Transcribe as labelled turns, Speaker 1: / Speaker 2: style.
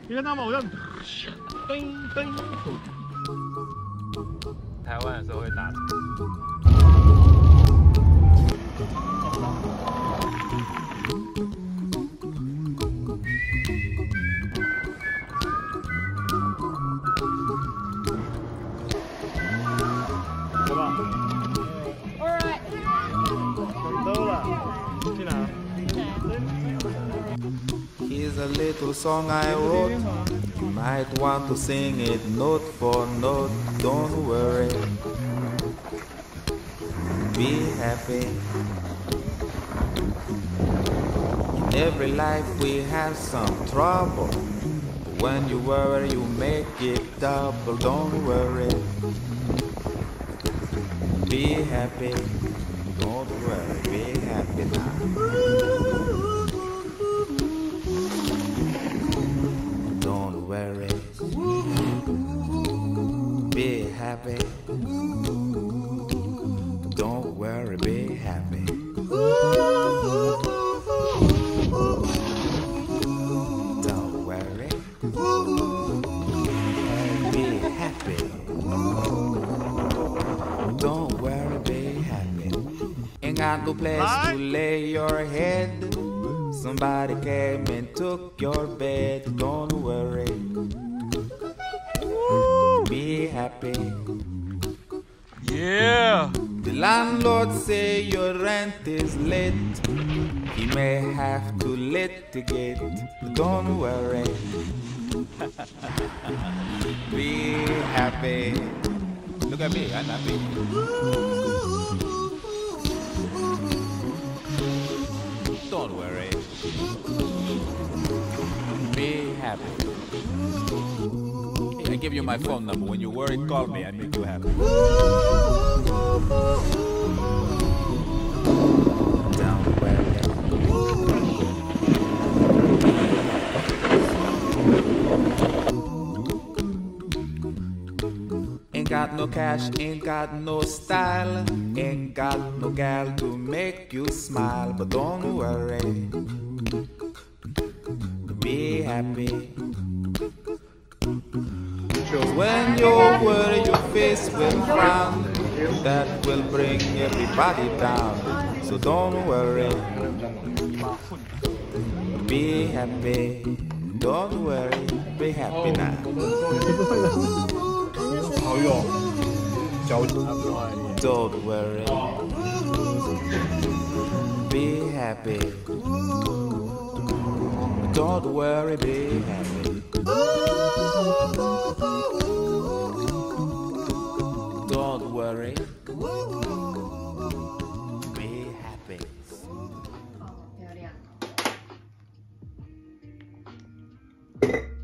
Speaker 1: 你看他们好像噔噔。台湾的时候会打。对吧
Speaker 2: Alright.
Speaker 1: 走了，去哪？
Speaker 3: Here's a little song I wrote. You might want to sing it note for note. Don't worry. Be happy. In every life we have some trouble. But when you worry, you make it double. Don't worry. Be happy. Don't worry. Be happy now. Don't worry. Be happy. Don't worry, be happy. Don't worry. Be happy. Don't worry, be happy. Ain't got no place to lay your head. Somebody came and took your bed. Don't worry. Be happy.
Speaker 1: Yeah.
Speaker 3: The landlord say your rent is late. He may have to litigate. Don't worry. Be happy. Look at me, I'm happy. Don't worry. Be happy. I give you my phone number. When you worry, call me. I make you happy. Don't worry. Ain't got no cash, ain't got no style, ain't got no gal to make you smile. But don't worry. Be happy. When you worry, your face will frown. That will bring everybody down. So don't worry. Be happy. Don't worry. Be happy now.
Speaker 1: 好用，脚。
Speaker 3: Don't worry. Be happy. Don't worry. Be happy. Don't worry. Be happy.
Speaker 2: 漂亮。